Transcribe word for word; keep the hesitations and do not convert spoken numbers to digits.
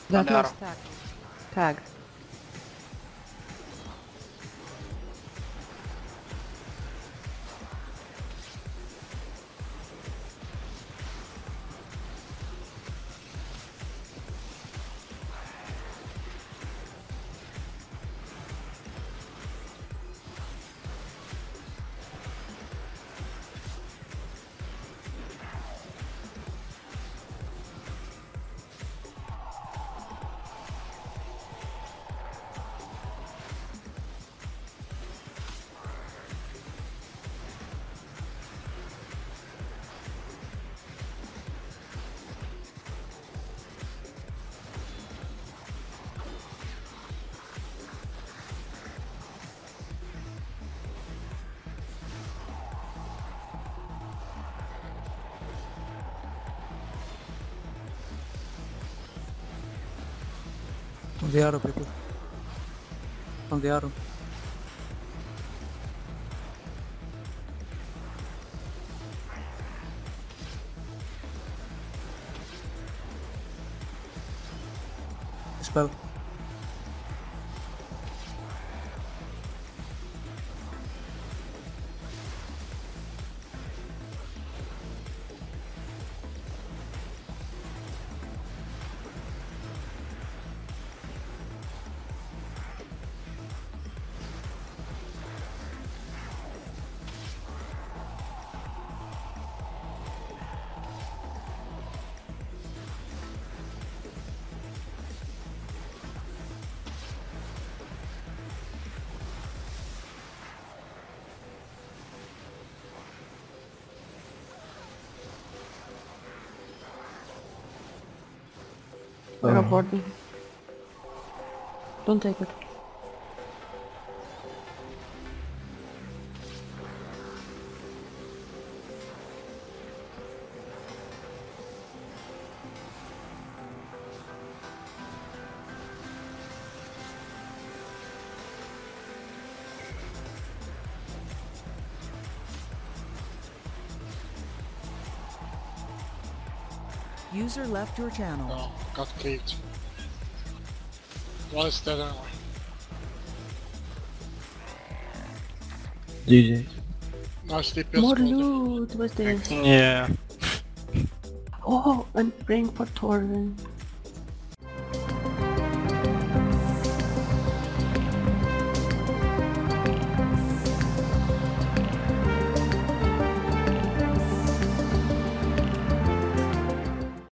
That An was arrow. tag. Tag. On the arrow, people. On the arrow. Spell. Arrow Oh. body. Don't take it. User left your channel. No, got cleaved. One is dead anyway. G G. Nice D P S. More Golden. loot. What's this? Yeah. Oh, I'm praying for Torvin.